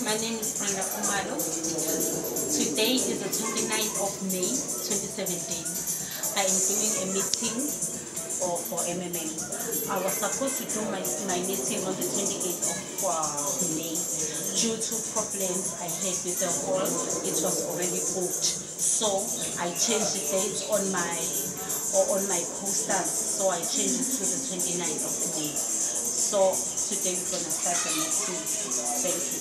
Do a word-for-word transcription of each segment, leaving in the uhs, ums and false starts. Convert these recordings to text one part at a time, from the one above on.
My name is Brenda Khumalo. Today is the twenty-ninth of May twenty seventeen. I am doing a meeting for, for M M M. I was supposed to do my, my meeting on the twenty-eighth of uh, May. Due to problems I had with the hall, it was already booked. So I changed the date on my or on my posters. So I changed it to the twenty-ninth of May. So today we're going to start the meeting. Thank you.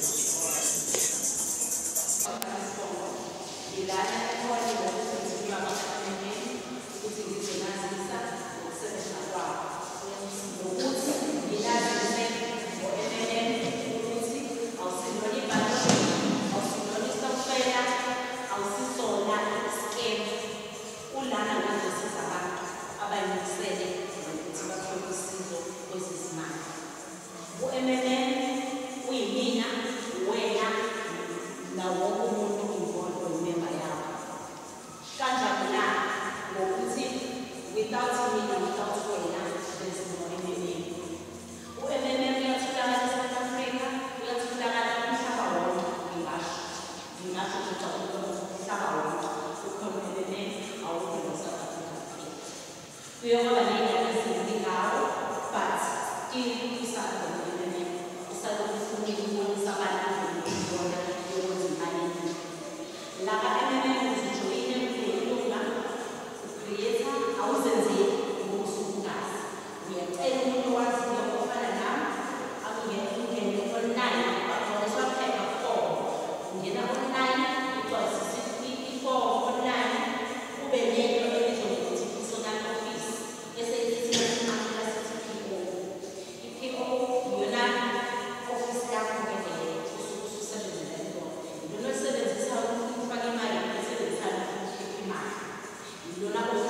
Without me and without Wena, there is no M M A. U-M M M uyatholakala eSouth Africa, uyatholakala umhlaba wonke ngingasho. Ngingasho ukuthi umhlaba wonke ukhona u-M M M awukho eSouth Africa kuphela. Kuyoba ney'ndaba eziningi ngawo, but still usakhona u-M M M. Usalokhu ufuna ukubonisa abantu ukubona yokwenza imali eningi. Laba M M M uzijoyine kulelunga, ucreator, awuzenzeli ngokusukungazi. Uyacela umuntu owaziyo ofana nami, akungena ungene online, bagcwaliswa phepha form. Ungena online, ugcwalisisa i-form online, ube nento ebizwa ngokuthi personal office, eseyithiwa isinqamula sithi P O. I-P O iyona office yakho ngendlela ususebenzela yona. Iyona oyisebenzisayo ukuthi ufake imali, uyisebenzisayo ukuthi ukhiphe imali. Iyona